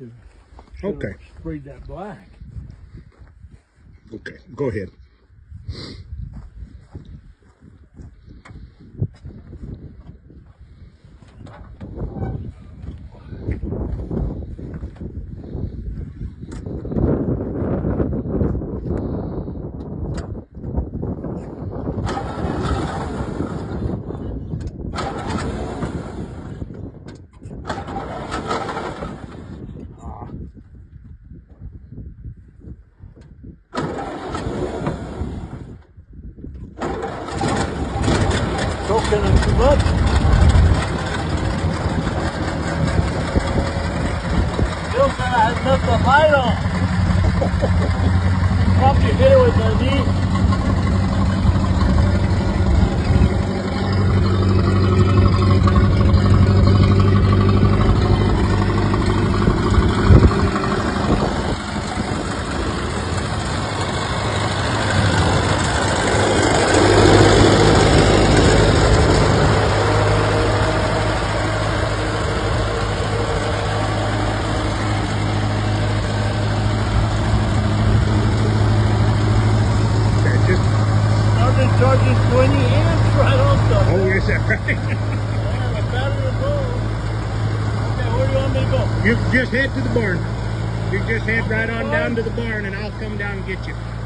Okay. Sprayed that black. Okay, go ahead. Soaking it too much. Still kind of has left the light on. Probably hit it with the knee. Charges 20 amps right off the. Oh, is that right? Yeah, the battery will go. Okay, where do you want me to go? You just head to the barn. You just head right on down to the barn and I'll come down and get you.